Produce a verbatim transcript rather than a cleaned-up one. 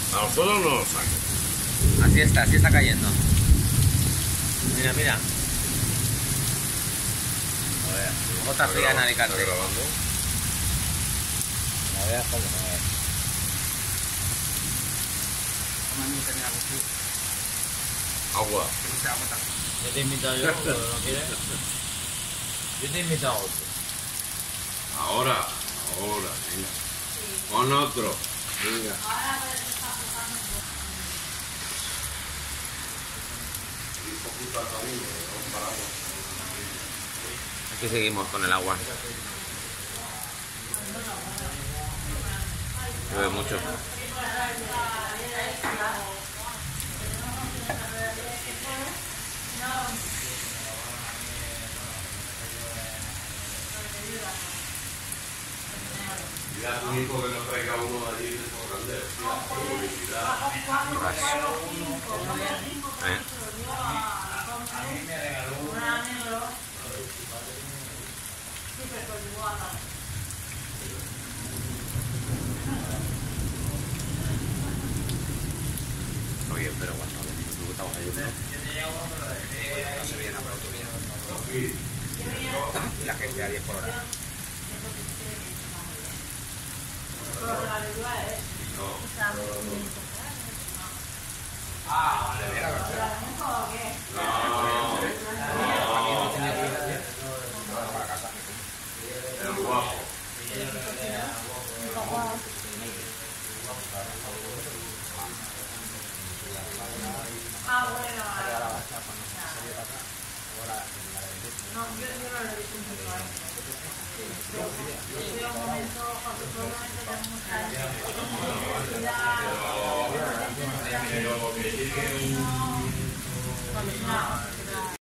A nosotros no nos sacan. Así está, así está cayendo. Mira, mira. A ver, ¿Cómo está fría en Alicante? ¿Está grabando? No veas cómo no veas. Agua. Yo te he invitado yo, pero no quieres. Yo te he invitado a otro. Ahora, ahora, venga. Con otro. Venga. Aquí seguimos con el agua. Llueve mucho. Mira a tu hijo que nos traiga uno de allí de Morandés. Publicidad. ¿Eh? Oye, pero cuando tú estamos ahí, ¿no? No se viene a la autovía. Y la gente a diez por hora. Ah, vale, mira, verdad. No, el guapo. Ah, bueno, no, yo, yo no lo he visto un poco ahí. Yo un momento, cuando todo el momento tenemos mucha gente. Pero que llegue un...